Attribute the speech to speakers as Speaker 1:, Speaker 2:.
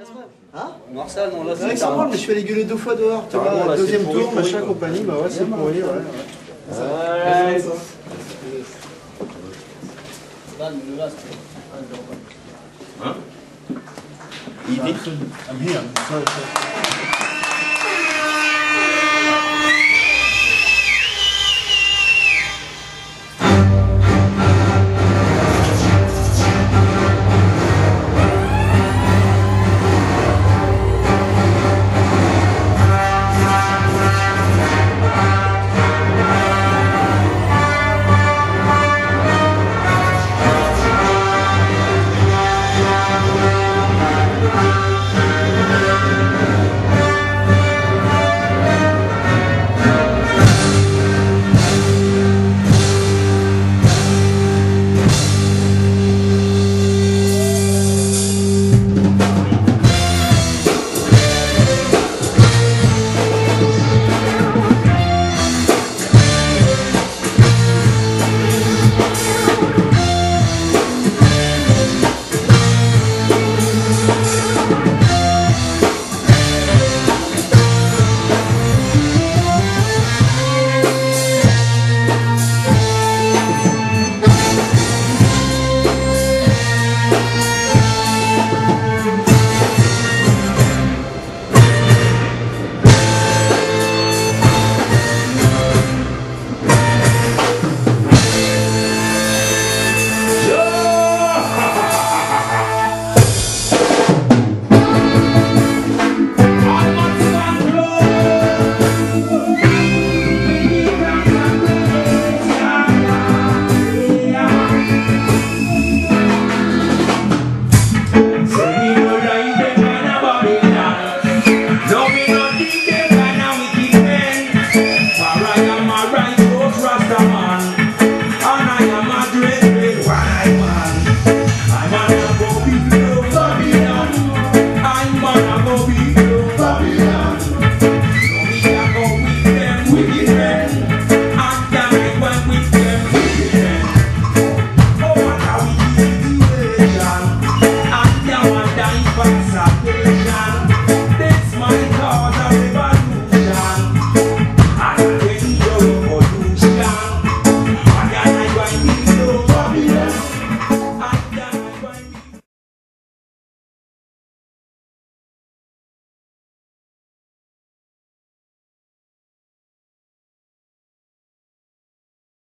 Speaker 1: Hein?
Speaker 2: Marcel, non, là
Speaker 1: c'est vrai que ça prend, mais je suis allé gueuler 2 fois dehors, tu vois, deuxième tour, machin, compagnie, bah ouais, c'est pourri, ouais.
Speaker 2: Hein?
Speaker 1: I'm here. Sorry.